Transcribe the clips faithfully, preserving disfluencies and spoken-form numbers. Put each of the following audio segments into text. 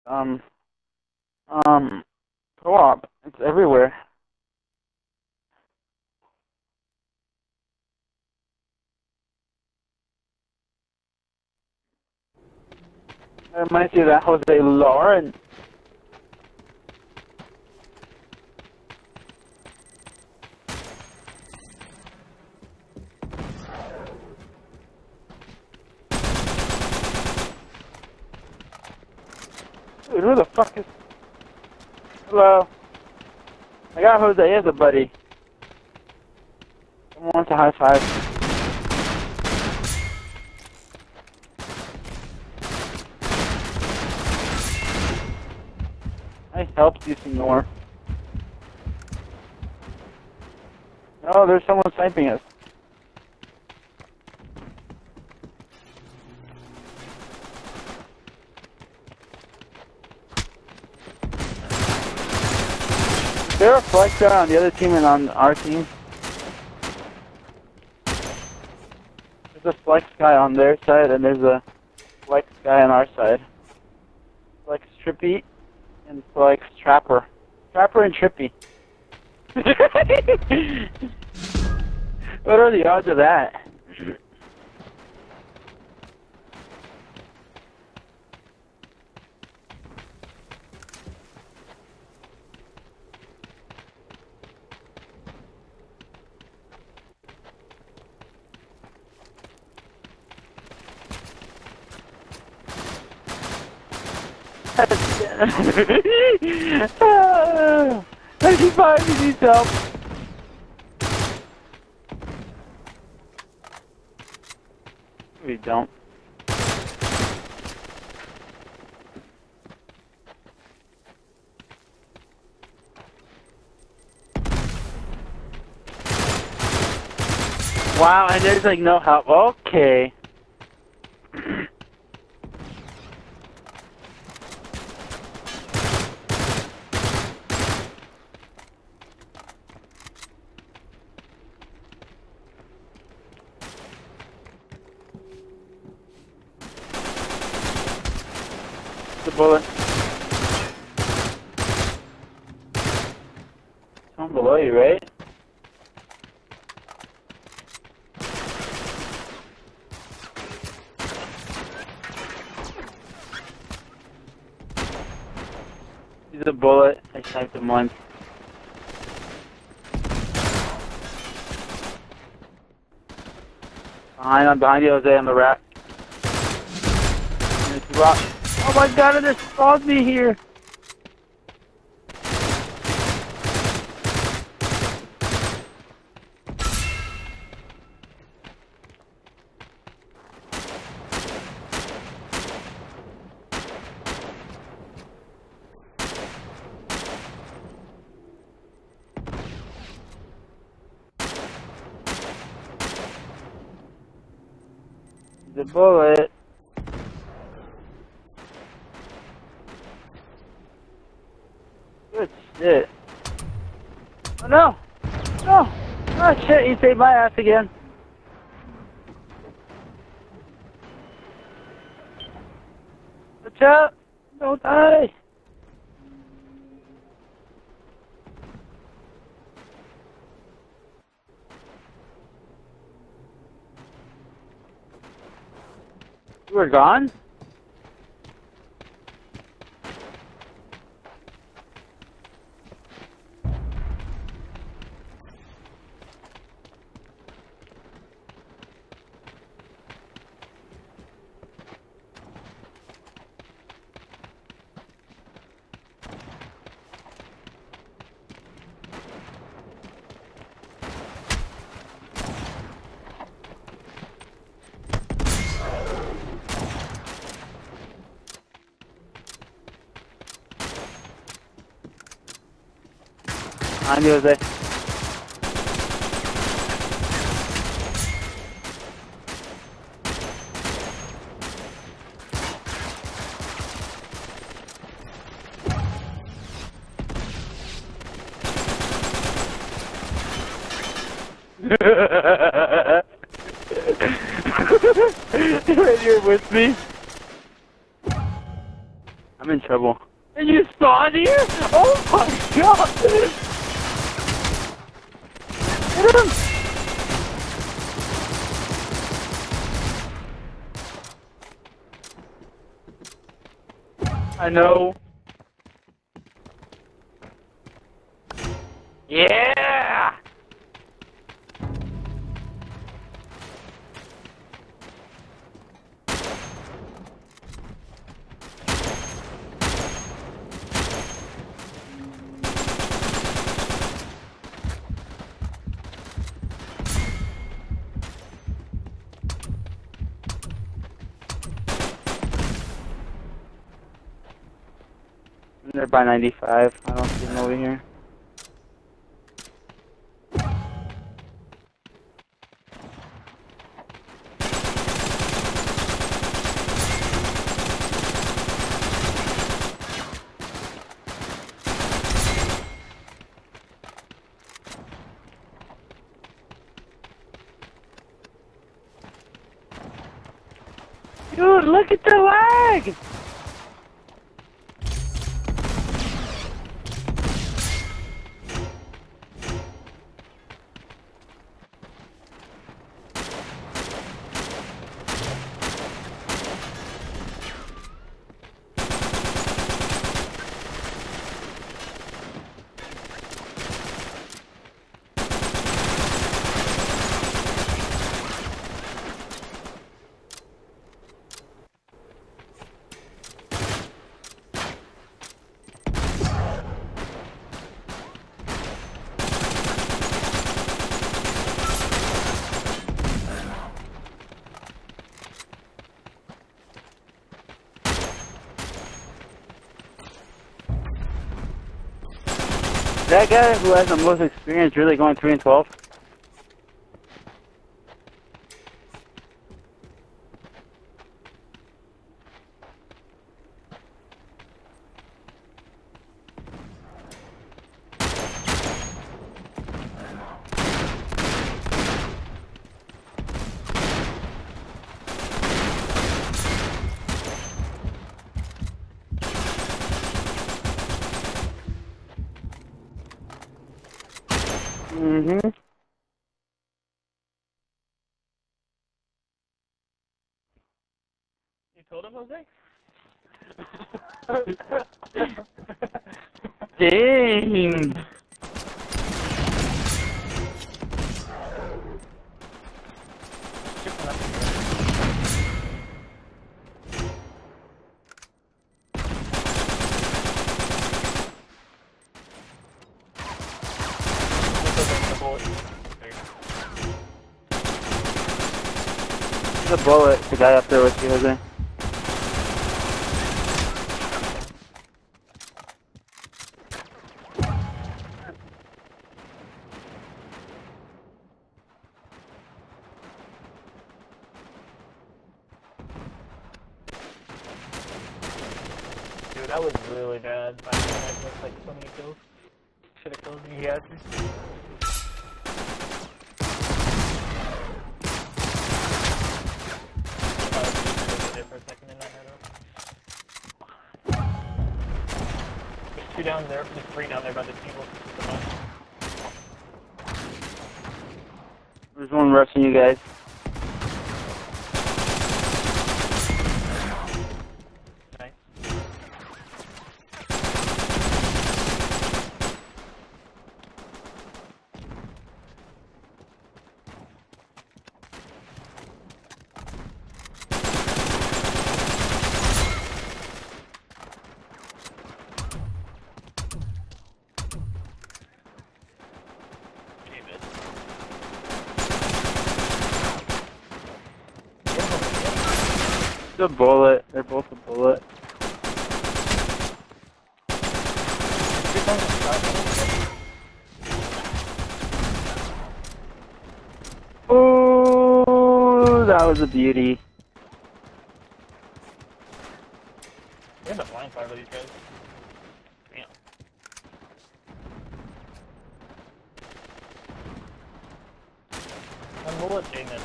Um, um, co-op. It's everywhere. It reminds you of that Jose Lauren. Dude, who the fuck is... Hello? I got Jose as a buddy. Someone wants a high five. I helped you, senor. Oh, there's someone sniping us. Is there a flex guy on the other team and on our team? There's a flex guy on their side and there's a flex guy on our side. Flex Trippy and flex Trapper. Trapper and Trippy. What are the odds of that? ninety-five, he needs help. We don't. Wow, and there's like no help. Okay. The bullet. Someone below you, right? He's a bullet. I sniped him once. Behind, I'm behind you, Jose, on the rack. Oh my god, it just spawned me here! The bullet. Good shit. Oh no! No! Oh shit, he saved my ass again. Watch out! Don't die! You were gone? I knew Jose. You're with me? I'm in trouble. incredible. And you spawned here? Oh my god! Hit him! I know. Yeah! They're by ninety-five. I don't see them over here. Dude, look at the lag! That guy who has the most experience really going three and twelve? Mm-hmm. You told him, Jose? Dang! The bullet, the guy up there with you, Jose. Dude, that was really bad. I had like so many kills. Should have killed me. He had me. For a second in that header. There's two down there. There's three down there by the people. There's one rushing you guys. Nice. The bullet. They're both a bullet. Oh, that was a beauty. We end up flying fire with these guys. Damn. One bullet, Jaden.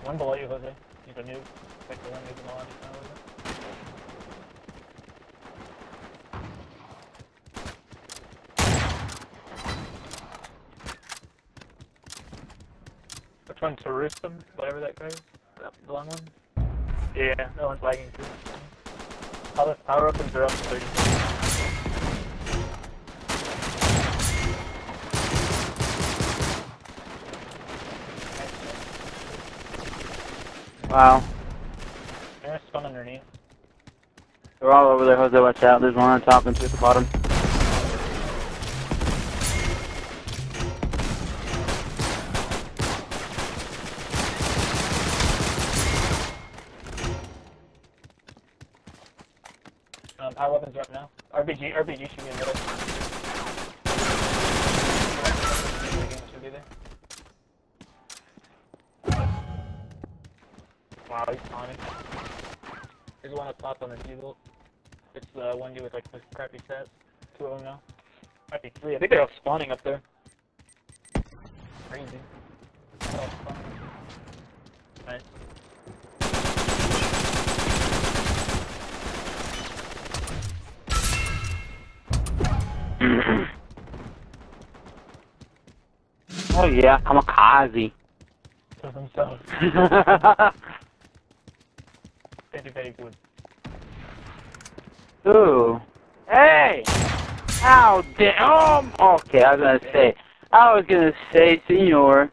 One below you, Jose. He's a noob. Like the one who's in the lobby now, Jose. Which one's Jerusalem? Whatever that guy is? The long one? Yeah, that one's lagging too. All the power opens are up to thirty. Wow. There's one underneath. They're all over there, Jose, watch out. There's one on top and two at the bottom. Um, power weapons are up now. R B G, R B G should be in the middle. Should be there. Wow, he's spawning. There's one up top on the T-Bolt. It's the uh, one dude with like the crappy stats. Two of them now. Might be three. I think they're all spawning up there. Crazy. They're all spawning. Nice. Oh yeah, kamikaze. To themselves. Very, very good. Ooh. Hey! How damn. Oh, okay, I was gonna say. I was gonna say, senor.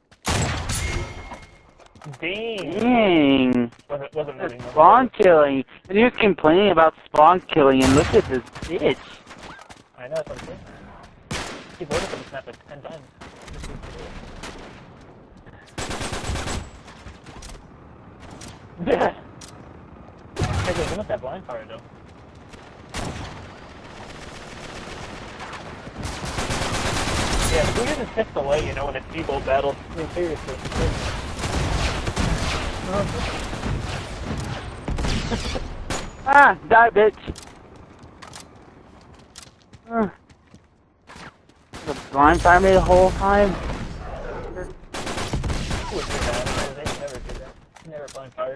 Dang. Dang. Wasn't, wasn't moving. Spawn killing. And he was complaining about spawn killing, and look at this bitch. I know, that's what I'm saying. He voted for the snap like ten times. Yeah. Hey, they limit that blind fire though. Yeah, who uses pistol away, you know, in a T-Bolt battle? I mean, seriously. Ah, die, bitch. Uh, the blind fire me the whole time. Who would do that? They never do that. Never blind fire.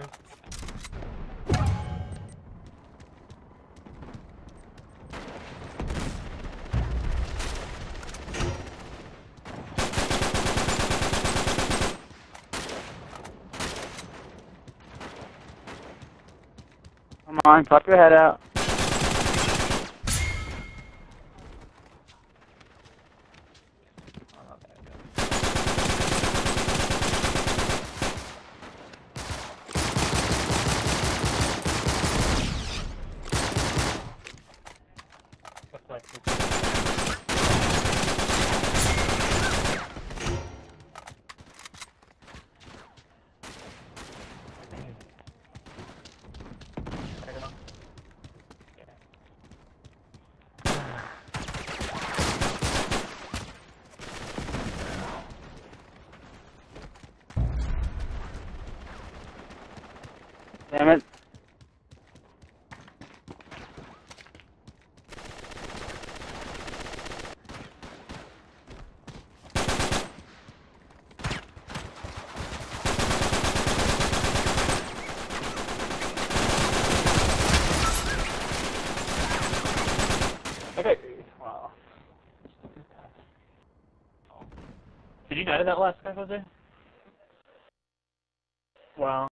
Come on, pop your head out. Damn it. Okay. Wow. Did you die to that last guy, Jose? Wow.